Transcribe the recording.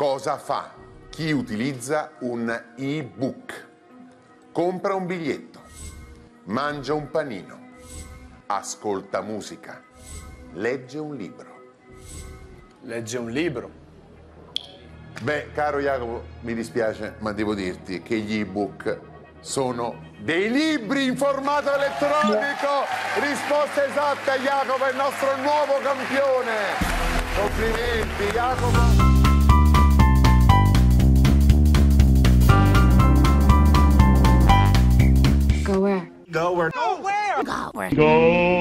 Cosa fa chi utilizza un e-book? Compra un biglietto, mangia un panino, ascolta musica, legge un libro. Legge un libro. Beh, caro Jacopo, mi dispiace, ma devo dirti che gli e-book sono dei libri in formato elettronico. Risposta esatta, Jacopo è il nostro nuovo campione. Complimenti, Jacopo. Go where? Go where? Go where? Go